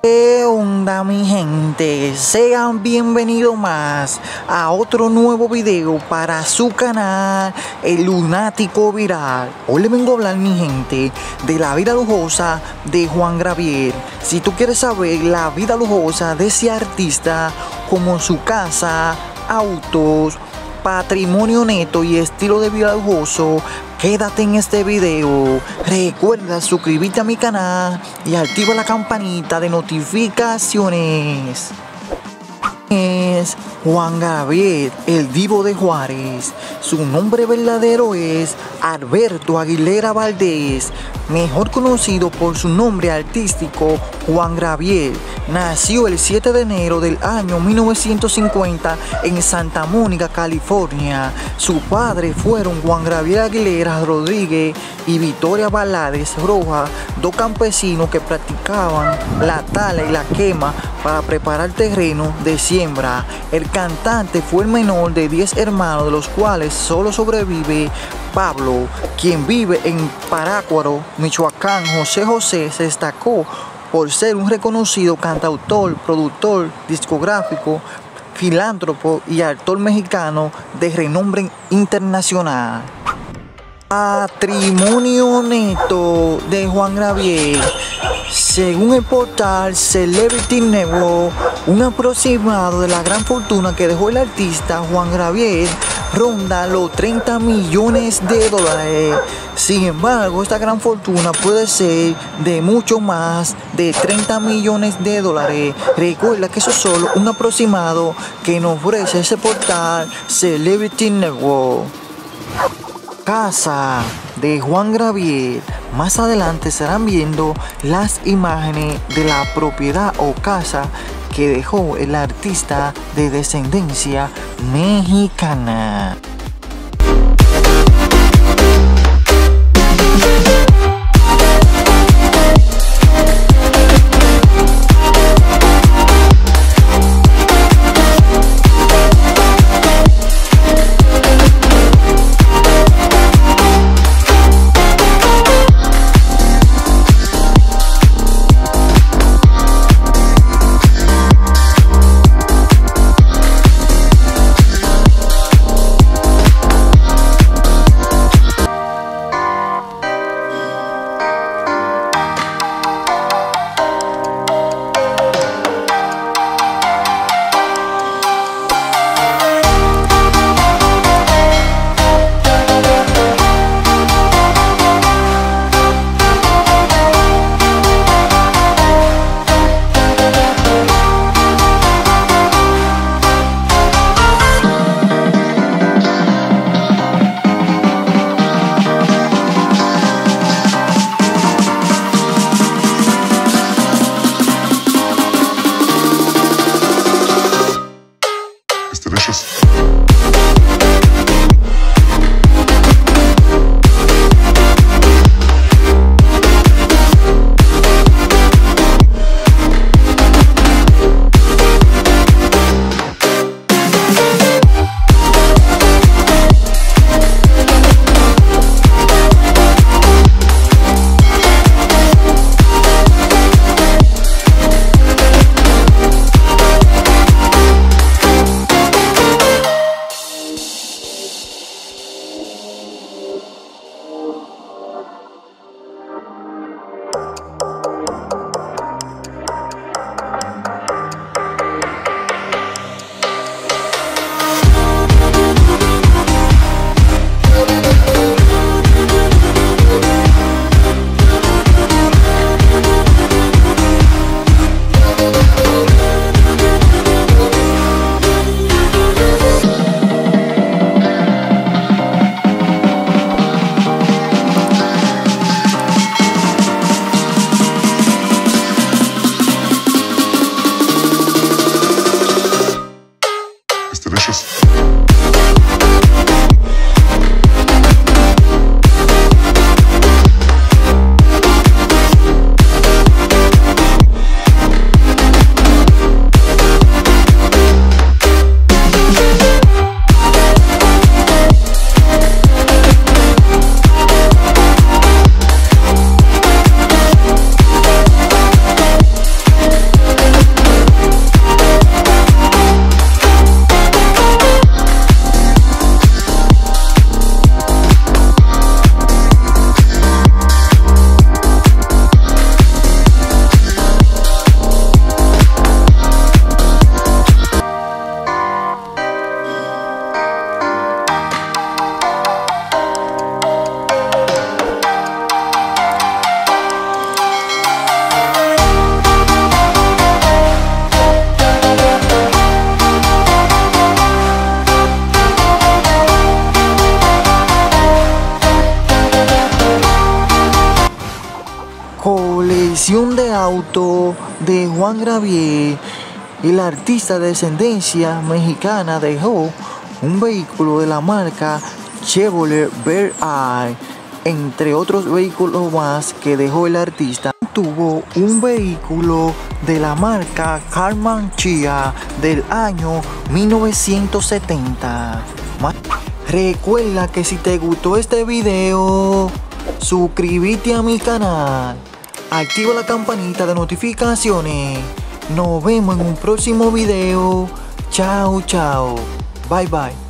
¿Qué onda, mi gente? Sean bienvenidos más a otro nuevo video para su canal El Lunático Viral. Hoy les vengo a hablar, mi gente, de la vida lujosa de Juan Gabriel. Si tú quieres saber la vida lujosa de ese artista, como su casa, autos, patrimonio neto y estilo de vida lujoso, quédate en este video. Recuerda suscribirte a mi canal y activa la campanita de notificaciones. Es Juan Gabriel, el Divo de Juárez. Su nombre verdadero es Alberto Aguilera Valdés, mejor conocido por su nombre artístico Juan Gabriel. Nació el 7 de enero del año 1950 en Santa Mónica, California. Sus padres fueron Juan Gabriel Aguilera Rodríguez y Victoria Valadez Rojas, dos campesinos que practicaban la tala y la quema para preparar terreno de siembra. El cantante fue el menor de 10 hermanos, de los cuales solo sobrevive Pablo, quien vive en Parácuaro, Michoacán. José se destacó por ser un reconocido cantautor, productor discográfico, filántropo y actor mexicano de renombre internacional. Patrimonio neto de Juan Gabriel. Según el portal Celebrity Network, un aproximado de la gran fortuna que dejó el artista Juan Gabriel ronda los 30 millones de dólares. Sin embargo, esta gran fortuna puede ser de mucho más de 30 millones de dólares. Recuerda que eso es solo un aproximado que nos ofrece ese portal Celebrity Network. Casa de Juan Gabriel. Más adelante estarán viendo las imágenes de la propiedad o casa que dejó el artista de descendencia mexicana. auto de Juan Gabriel, el artista de descendencia mexicana dejó un vehículo de la marca Chevrolet Bird Eye, entre otros vehículos más que dejó el artista. Tuvo un vehículo de la marca Karmann Chia del año 1970. Recuerda que si te gustó este video, suscríbete a mi canal, activa la campanita de notificaciones. Nos vemos en un próximo video. Chao, chao. Bye, bye.